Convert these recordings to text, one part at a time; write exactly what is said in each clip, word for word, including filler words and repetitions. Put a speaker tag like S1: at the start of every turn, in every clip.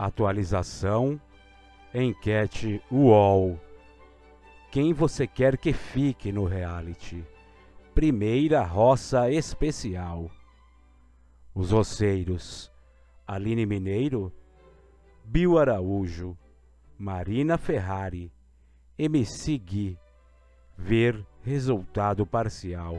S1: Atualização, enquete U O L. Quem você quer que fique no reality? Primeira roça especial. Os roceiros: Aline Mineiro, Bill Araújo, Marina Ferrari, M C Gui. Ver resultado parcial.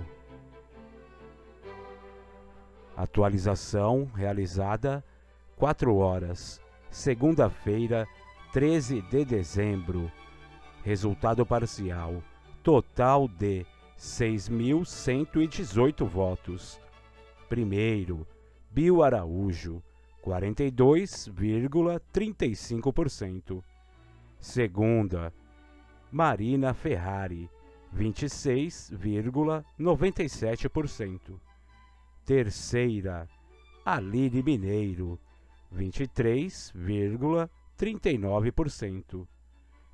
S1: Atualização realizada quatro horas, segunda-feira, treze de dezembro. Resultado parcial: total de seis mil cento e dezoito votos. Primeiro, Bill Araújo, quarenta e dois vírgula trinta e cinco por cento. Segunda, Marina Ferrari, vinte e seis vírgula noventa e sete por cento. Terceira, Aline Mineiro, vinte e três vírgula trinta e nove por cento.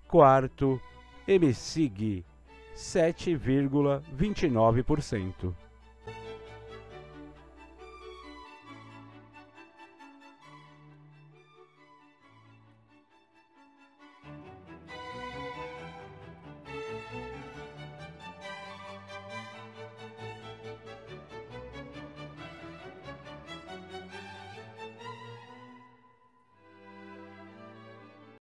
S1: Quarto, M C Gui, sete vírgula vinte e nove por cento.